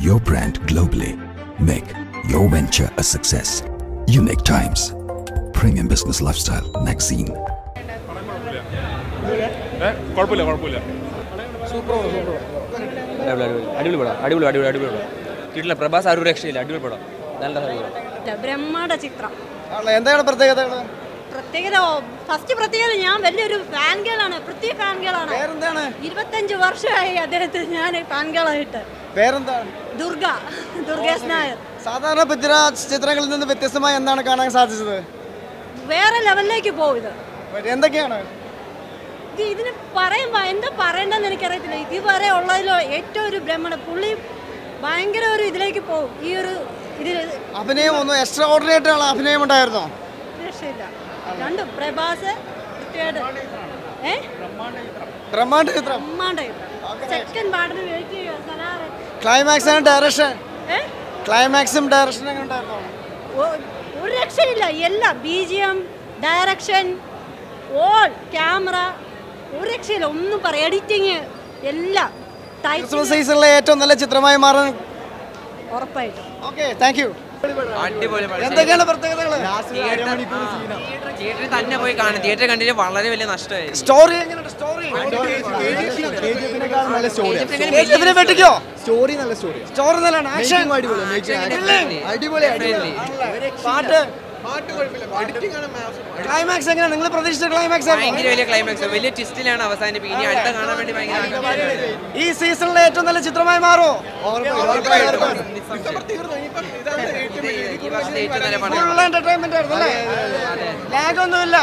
your brand globally. Make your venture a success. Unique Times, Premium Business Lifestyle Magazine. കിട്ടില്ല പ്രഭാസ് ആരും രക്ഷയില്ല അടിപൊളി പടം നല്ല ബ്രഹ്മാണ്ഡ ചിത്രം എന്താണ് പ്രത്യേകത ഫസ്റ്റ് പ്രത്യേകത ഞാൻ വലിയൊരു ഫാൻ ഗേളാണ് പ്രത്യേക ഫാൻ ഗേളാണ് 25 വർഷമായി അദ്ദേഹത്തിന് ഞാൻ ഫാൻ ഗേളായിട്ട് പേരെന്താണ് ദുർഗേഷ് നായർ സാധാരണ പൃഥ്വിരാജ് ചിത്രങ്ങളിൽ നിന്ന് വ്യത്യസ്തമായി എന്താണ് കാണാൻ സാധിച്ചത് വേറെ ലെവലിലേക്ക് പോകുന്നത് എന്തൊക്കെയാണ് ഇതിന് പറയുമ്പോ എന്താ പറയണ്ടെന്ന് എനിക്കറിയത്തില്ല ഇതുവരെ ഉള്ളതിലോ ഏറ്റവും ഒരു ബ്രഹ്മാണ്ഡ പുള്ളി ഭയങ്കര ഒരു ഇതിലേക്ക് പോകും ഈ ഒരു ഇതിൽ അഭിനയം ഒന്നും എക്സ്ട്രാ ഓർഡിനറി ഉള്ള അഭിനയം ഉണ്ടായിരുന്നോ രക്ഷയില്ല രണ്ടും പ്രഭാസ് ബ്രഹ്മാണ്ഡ ചിത്രം സെക്കൻഡ് പാർട്ടിന് വെയിറ്റ് ചെയ്യുക ക്ലൈമാക്സും ഡയറക്ഷൻ എങ്ങനെ ഉണ്ടായിരുന്നോ ഒരു രക്ഷയില്ല എല്ലാം BGM ഡയറക്ഷൻ ഓൾ ക്യാമറ ഒരു രക്ഷയില്ല ഒന്നും പറയാം എഡിറ്റിങ് എല്ലാം സീസണിലെ ഏറ്റവും നല്ല ചിത്രമായി മാറാൻ ഉറപ്പായിട്ടും ഓക്കെ താങ്ക് യു എന്തൊക്കെയാണ് പ്രത്യേകതകൾ തിയേറ്ററിൽ തന്നെ പോയി കാണും തിയേറ്ററിൽ കണ്ടിട്ട് വളരെ വലിയ നഷ്ടമായി സ്റ്റോറി എങ്ങനെയുണ്ട് സ്റ്റോറി നല്ലതാണ് പാട്ട് ക്ലൈമാക്സ് എങ്ങനെയാണ് നിങ്ങൾ പ്രതീക്ഷിച്ച ക്ലൈമാക്സ് ഭയങ്കര വലിയ ക്ലൈമാക്സ് വലിയ ട്വിസ്റ്റിലാണ് അവസാനിപ്പിക്കുക ഇനി അടുത്ത കാണാൻ വേണ്ടി ഭയങ്കര ഈ സീസണിലെ ഏറ്റവും നല്ല ചിത്രമായി മാറോ ലാഗൊന്നുമില്ല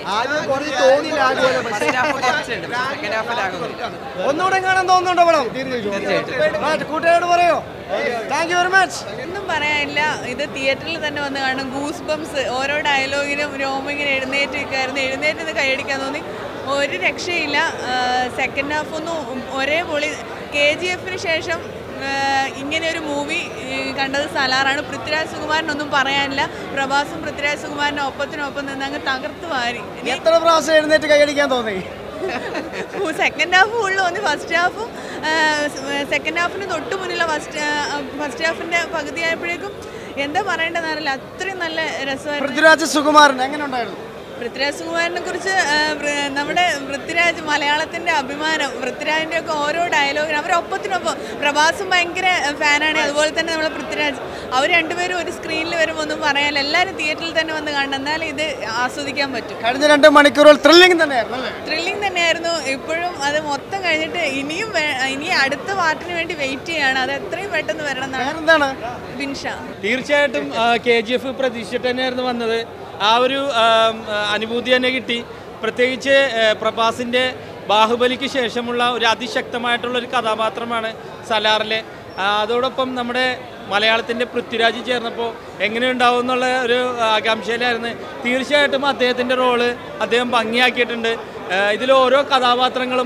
ഒന്നുകൂടെ കാണാൻ തോന്നുന്നുണ്ടോ പടം കൂട്ടുകാരോട് പറയോ താങ്ക് യു വെരി മച്ച് ഒന്നും പറയാനില്ല ഇത് തിയേറ്ററിൽ തന്നെ വന്ന് കാണും ഗൂസ് ബംസ് ഓരോ ഡയലോഗിനും രോമിങ്ങനെ എഴുന്നേറ്റ് കൈയടിക്കാൻ തോന്നി ഒരു രക്ഷയില്ല സെക്കൻഡ് ഹാഫ് ഒന്നും ഒരേ പൊളി KGF ശേഷം ഇങ്ങനെ ഒരു മൂവി കണ്ടത് സലാറാണ് പൃഥ്വിരാജ് സുകുമാരനൊന്നും പറയാനില്ല പ്രഭാസും പൃഥ്വിരാജ് സുകുമാരനും ഒപ്പത്തിനൊപ്പം നിന്ന് അങ്ങ് തകർത്ത് വാരി എത്ര പ്രാവശ്യം എഴുന്നേറ്റ് കൈയടിക്കാൻ തോന്നി സെക്കൻഡ് ഹാഫ് ഫുള്ള് തോന്നി ഫസ്റ്റ് ഹാഫും സെക്കൻഡ് ഹാഫിന് തൊട്ട് മുന്നിലുള്ള ഫസ്റ്റ് ഹാഫിൻ്റെ പകുതിയായപ്പോഴേക്കും എന്താ പറയേണ്ടതെന്നറിയില്ല അത്രയും നല്ല രസമായിരുന്നു പൃഥ്വിരാജ് സുകുമാരൻ എങ്ങനെ ഉണ്ടായിരുന്നു പൃഥ്വിരാജ് സുകുമാരനെ കുറിച്ച് നമ്മുടെ പൃഥ്വിരാജ് മലയാളത്തിൻ്റെ അഭിമാനം പൃഥ്വിരാജിൻ്റെ ഒക്കെ ഓരോ ഡയലോഗിനും അവരൊപ്പത്തിനൊപ്പം പ്രഭാസും ഭയങ്കര ഫാനാണ് അതുപോലെ തന്നെ നമ്മളെ പൃഥ്വിരാജ് അവർ രണ്ടുപേരും ഒരു സ്ക്രീനിൽ വരുമ്പോൾ ഒന്നും പറയാനില്ല എല്ലാവരും തിയേറ്ററിൽ തന്നെ വന്ന് കാണണം എന്നാലും ഇത് ആസ്വദിക്കാൻ പറ്റും കഴിഞ്ഞ 2 മണിക്കൂറുകൾ ത്രില്ലിംഗ് തന്നെയായിരുന്നു ഇപ്പോഴും അത് മൊത്തം കഴിഞ്ഞിട്ട് ഇനി അടുത്ത പാർട്ടിന് വേണ്ടി വെയിറ്റ് ചെയ്യാണ് അത് എത്രയും പെട്ടെന്ന് വരണം എന്നാണ് ബിൻഷ തീർച്ചയായിട്ടും KGF പ്രതീക്ഷിച്ചിട്ട് തന്നെയായിരുന്നു വന്നത് ആ ഒരു അനുഭൂതി തന്നെ കിട്ടി പ്രത്യേകിച്ച് പ്രഭാസിൻ്റെ ബാഹുബലിക്ക് ശേഷമുള്ള ഒരു അതിശക്തമായിട്ടുള്ളൊരു കഥാപാത്രമാണ് സലാറിലെ അതോടൊപ്പം നമ്മുടെ മലയാളത്തിൻ്റെ പൃഥ്വിരാജ് ചേർന്നപ്പോൾ എങ്ങനെയുണ്ടാവും എന്നുള്ള ഒരു ആകാംക്ഷയിലായിരുന്നു തീർച്ചയായിട്ടും അദ്ദേഹത്തിൻ്റെ റോള് അദ്ദേഹം ഭംഗിയാക്കിയിട്ടുണ്ട് ഇതിൽ ഓരോ കഥാപാത്രങ്ങളും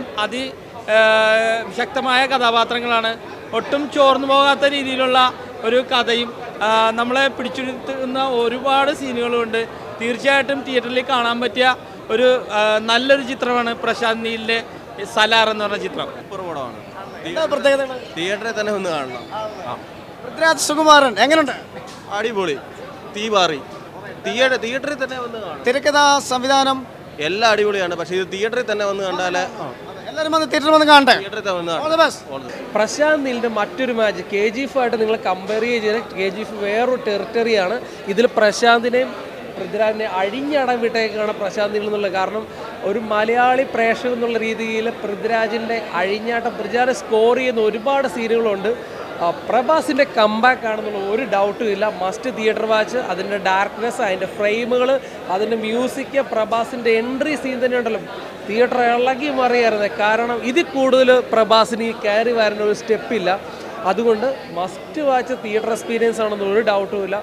ശക്തമായ കഥാപാത്രങ്ങളാണ് ഒട്ടും ചോർന്നു പോകാത്ത രീതിയിലുള്ള ഒരു കഥയും നമ്മളെ പിടിച്ചെടുത്തുന്ന ഒരുപാട് സീനുകളുമുണ്ട് തീർച്ചയായിട്ടും തിയേറ്ററിൽ കാണാൻ പറ്റിയ ഒരു നല്ലൊരു ചിത്രമാണ് പ്രശാന്ത് നീലിൻ്റെ സലാർ എന്ന് പറഞ്ഞ ചിത്രം തിയേറ്ററിൽ തന്നെ ഒന്ന് കാണണം പൃഥ്വിരാജ് സുകുമാരൻ എങ്ങനെയുണ്ട് അടിപൊളി തീപാറി തിയേറ്ററിൽ തന്നെ വന്ന് കാണണം തിരക്കഥ സംവിധാനം എല്ലാം അടിപൊളിയാണ് പക്ഷേ ഇത് തിയേറ്ററിൽ തന്നെ വന്ന് കണ്ടാലേ എല്ലാവരും വന്ന് തിയേറ്ററിൽ വന്ന് കാണട്ടെ പ്രശാന്ത് നീലിൻ്റെ മറ്റൊരു മാച്ച് KGF ആയിട്ട് നിങ്ങൾ കമ്പയർ ചെയ്ത് KGF വേറൊരു ടെറിട്ടറിയാണ് ഇതിൽ പ്രശാന്തിനെയും പൃഥ്വിരാജിനെ അഴിഞ്ഞടം വിട്ടേക്കാണ് പ്രശാന്ത് നീൽ എന്നുള്ളത് കാരണം ഒരു മലയാളി പ്രേക്ഷകൻ എന്നുള്ള രീതിയിൽ പൃഥ്വിരാജിൻ്റെ അഴിഞ്ഞാട്ടം പൃഥ്വിരാജ് സ്കോർ ചെയ്യുന്ന ഒരുപാട് സീനുകളുണ്ട് പ്രഭാസിൻ്റെ കംബാക്ക് ആണെന്നുള്ള ഒരു ഡൗട്ടും ഇല്ല മസ്റ്റ് തിയേറ്റർ വാച്ച് അതിൻ്റെ ഡാർക്ക്നെസ് അതിൻ്റെ ഫ്രെയിമുകൾ അതിൻ്റെ മ്യൂസിക് പ്രഭാസിൻ്റെ എൻട്രി സീൻ തന്നെ ഉണ്ടല്ലോ തിയേറ്റർ ഇളകി മറിയായിരുന്നു കാരണം ഇതിൽ കൂടുതൽ പ്രഭാസിന് കയറി വരുന്ന ഒരു സ്റ്റെപ്പില്ല അതുകൊണ്ട് മസ്റ്റ് വാച്ച് തിയേറ്റർ എക്സ്പീരിയൻസ് ആണെന്ന് ഒരു ഡൗട്ടും ഇല്ല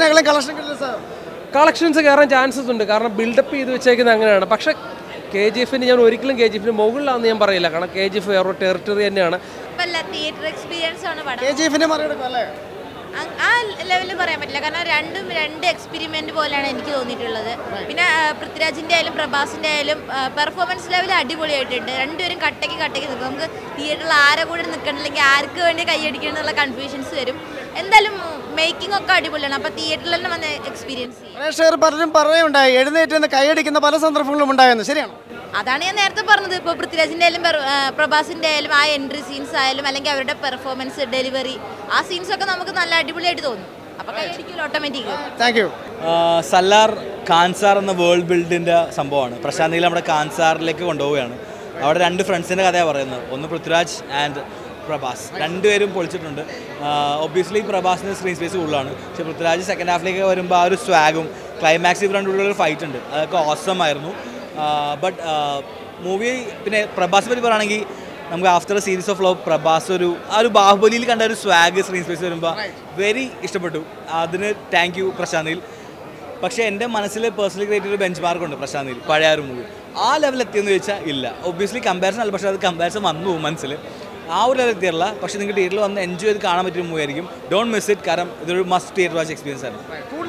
കളക്ഷൻസ് കയറാൻ ചാൻസസ് ഉണ്ട് കാരണം ബിൽഡപ്പ് ചെയ്ത് വെച്ചേക്കുന്നത് അങ്ങനെയാണ് പക്ഷേ KGFന് ഞാൻ ഒരിക്കലും KGFന് മുകളിലാണെന്ന് ഞാൻ പറയില്ല കാരണം KGF വേറൊരു ടെറിട്ടറി തന്നെയാണ് തിയേറ്റർ എക്സ്പീരിയൻസ് ആണ് ആ ലെവലിൽ പറയാൻ പറ്റില്ല, കാരണം രണ്ടും രണ്ട് എക്സ്പെരിമെന്റ് പോലെയാണ് എനിക്ക് തോന്നിയിട്ടുള്ളത്. പിന്നെ പൃഥ്വിരാജിന്റെ ആയാലും പ്രഭാസിന്റെ ആയാലും പെർഫോമൻസ് ലെവൽ അടിപൊളിയായിട്ടുണ്ട്. രണ്ടുപേരും കട്ടയ്ക്ക് നിൽക്കും. നമുക്ക് തിയേറ്ററിൽ ആരെ കൂടെ നിൽക്കണില്ലെങ്കിൽ ആർക്ക് വേണ്ടി കൈയടിക്കണം എന്നുള്ള കൺഫ്യൂഷൻസ് വരും. എന്തായാലും മേക്കിംഗ് ഒക്കെ അടിപൊളിയാണ്. അപ്പോൾ തിയേറ്ററിൽ തന്നെ വന്ന് എക്സ്പീരിയൻസ് ചെയ്യും. പ്രേക്ഷകർ പലരും പറയുണ്ടായി എഴുന്നേറ്റ് കൈയടിക്കുന്ന പല സന്ദർഭങ്ങളും ഉണ്ടായെന്ന്, ശരിയാണ്? അതാണ് ഞാൻ നേരത്തെ പറഞ്ഞത്. ഇപ്പോൾ പൃഥ്വിരാജിൻ്റെ ആയാലും പ്രഭാസിൻ്റെ ആയാലും ആ എൻട്രി സീൻസ് ആയാലും അല്ലെങ്കിൽ അവരുടെ പെർഫോമൻസ്, ഡെലിവറി, ആ സീൻസൊക്കെ നമുക്ക് നല്ല അടിപൊളിയായിട്ട് തോന്നും. അപ്പോൾ കൈയടിക്കില്ല automatic. Thank you. Salaar Khansaar എന്ന വേൾഡ് ബിൽഡിൻ്റെ സംഭവമാണ്. പ്രശാന്ത് നീൽ നമ്മുടെ കാൻസാറിലേക്ക് കൊണ്ടുപോവുകയാണ്. അവിടെ രണ്ട് ഫ്രണ്ട്സിൻ്റെ കഥയാണ് പറയുന്നത്. ഒന്ന് പൃഥ്വിരാജ് ആൻഡ് പ്രഭാസ്, രണ്ടുപേരും പൊളിച്ചിട്ടുണ്ട്. ഒബ്വിയസ്ലി പ്രഭാസിന് സ്ക്രീൻ സ്പേസ് കൂടുതലാണ്. പക്ഷേ പൃഥ്വിരാജ് സെക്കൻഡ് ഹാഫിലേക്ക് വരുമ്പോൾ ആ ഒരു സ്വാഗും ക്ലൈമാക്സ് രണ്ടുള്ളൊരു ഫൈറ്റ് ഉണ്ട്, അതൊക്കെ ഓസം ആയിരുന്നു. ബട്ട് മൂവി പിന്നെ പ്രഭാസിനെ പറ്റി പറയുകയാണെങ്കിൽ നമുക്ക് after a series of love Prabhas ആ ഒരു ബാഹുബലിയിൽ കണ്ട ഒരു സ്വാഗ് സ്ക്രീൻ സ്പേസ് വരുമ്പോൾ വെരി ഇഷ്ടപ്പെട്ടു. അതിന് താങ്ക് യു പ്രശാന്ത് നീൽ. പക്ഷേ എൻ്റെ മനസ്സിൽ പേഴ്സണലി ക്രിയേറ്റ് ഒരു ബെഞ്ച് മാർക്കുണ്ട് പ്രശാന്ത് നീൽ. പഴയ ഒരു മൂവി ആ ലെവലിൽ എത്തിയെന്ന് ചോദിച്ചാൽ ഇല്ല. ഒബ്വിയസ്ലി കമ്പാരിസൺ അല്ല, പക്ഷേ അത് കമ്പാരിസൺ വന്നു പോകും മനസ്സിൽ. ആ ഒരു ലെവൽ എത്തിയല്ല. പക്ഷേ നിങ്ങൾക്ക് തിയേറ്ററിൽ വന്ന് എൻജോയ് ചെയ്ത് കാണാൻ പറ്റിയ മൂവി ആയിരിക്കും. Don't miss it. കാരണം ഇതൊരു മസ്റ്റ് തിയേറ്റർ വാച്ച് എക്സ്പീരിയൻസ് ആണ്.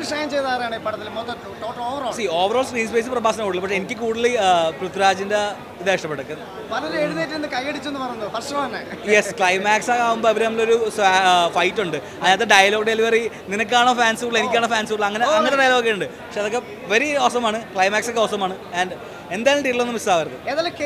ഓവറോൾ സ്ക്രീൻ സ്പേസ് പ്രഭാസിനെ കൂടുതൽ, പക്ഷേ എനിക്ക് കൂടുതൽ പൃഥ്വിരാജിൻ്റെ ഇതാണ് ഇഷ്ടപ്പെട്ടത്. യെസ്, ക്ലൈമാക്സ് ആകുമ്പോൾ അവർ നമ്മളൊരു ഫൈറ്റ് ഉണ്ട്. അതിനകത്ത് ഡയലോഗ് ഡെലിവറി നിനക്കാണോ ഫാൻസ് കൂടുതൽ എനിക്കാണോ ഫാൻസ് കൂടുതൽ അങ്ങനെ ഡയലോഗ് ഉണ്ട്. പക്ഷെ അതൊക്കെ വെരി ഓസമാണ്. ക്ലൈമാക്സ് ഒക്കെ ഓസമാണ്. ആൻഡ് എന്തായാലും തിയേറ്ററിലൊന്നും മിസ്സാവരുത്.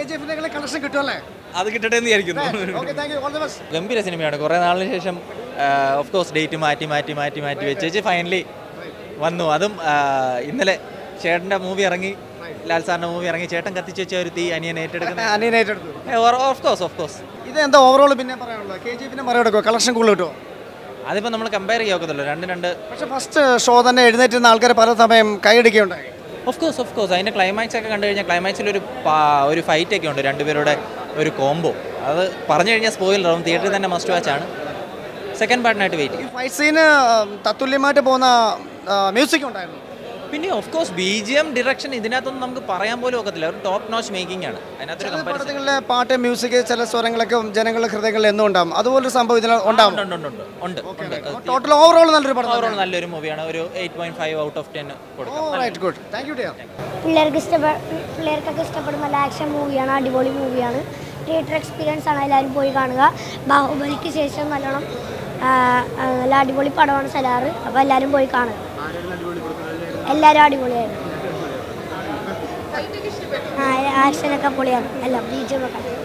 അത് കിട്ടട്ടെ എന്ന് വിചാരിക്കുന്നു. ഗംഭീര സിനിമയാണ്. കുറേ നാളിന് ശേഷം ഓഫ് കോഴ്സ് ഡേറ്റ് മാറ്റി വെച്ച് ഫൈനലി വന്നു. അതും ഇന്നലെ ചേട്ടൻ്റെ മൂവി ഇറങ്ങി, ലാൽ സാറിൻ്റെ മൂവി ഇറങ്ങി. ചേട്ടൻ കത്തിച്ച് വെച്ച ഒരു തീ അനിയൻ ഏറ്റെടുക്കുന്നത്. ഓഫ് കോഴ്സ് ഇതെന്താ ഓവറോൾ പിന്നെ പറയാനുള്ളത്? KGF മറികടക്കോ? കളക്ഷൻ കൂടുതൽ കിട്ടുമോ? അതിപ്പോൾ നമ്മൾ കമ്പയർ ചെയ്യാക്കത്തുള്ളൂ, രണ്ട്. പക്ഷേ ഫസ്റ്റ് ഷോ തന്നെ എഴുന്നേറ്റുന്ന ആൾക്കാർ പല സമയം കൈയടിക്കുകയുണ്ടായി. ഓഫ് കോഴ്സ് അതിൻ്റെ ക്ലൈമാക്സ് ഒക്കെ കണ്ടു കഴിഞ്ഞാൽ ക്ലൈമാക്സിൽ ഒരു ഫൈറ്റൊക്കെ ഉണ്ട്, രണ്ടുപേരുടെ ഒരു കോംബോ. അത് പറഞ്ഞു കഴിഞ്ഞാൽ സ്പോയിലർ ആവും. തിയേറ്ററിൽ തന്നെ മസ്റ്റ് വാച്ച് ആണ്. സെക്കൻഡ് പാർട്ടിനായിട്ട് വെയിറ്റ് ചെയ്യും. ഫൈറ്റ് സീന് തത്തുല്യമായിട്ട് പോകുന്ന മ്യൂസിക് ഉണ്ടായിരുന്നു. പിന്നെ ഓഫ് കോഴ്സ് BGM ഡിറക്ഷൻ ഇതിനകത്തൊന്നും നമുക്ക് പറയാൻ പോലും ഒക്കത്തില്ല. ഒരു ടോപ്പ് നോച്ച് മേക്കിംഗ് ആണ്. അതിനകത്ത് പാട്ട്, മ്യൂസിക്, ചില സ്വരങ്ങളൊക്കെ ജനങ്ങളുടെ ഹൃദയങ്ങളിൽ എന്നും ഉണ്ടാവും. അതുപോലൊരു സംഭവം ഇതിൽ ഉണ്ടാവും. ടോട്ടൽ ഓവറോൾ നല്ലൊരു പടം. ഓവറോൾ നല്ലൊരു മൂവിയാണ്. ഒരു 8.5 ഔട്ട് ഓഫ് 10 കൊടുക്കാം. പിള്ളേർക്കൊക്കെ ഇഷ്ടപ്പെടുന്ന നല്ല ആക്ഷൻ മൂവിയാണ്. അടിപൊളി മൂവിയാണ്. തിയേറ്റർ എക്സ്പീരിയൻസ് ആണ്. എല്ലാവരും പോയി കാണുക. ബാഹുബലിക്ക് ശേഷം നല്ല അടിപൊളി പടമാണ് സലാർ. അപ്പോൾ എല്ലാവരും പോയി കാണുക. എല്ലാവരും അടിപൊളിയായിരുന്നു. ആക്ഷനൊക്കെ പൊളിയാണ്. എല്ലാം BGM ഒക്കെ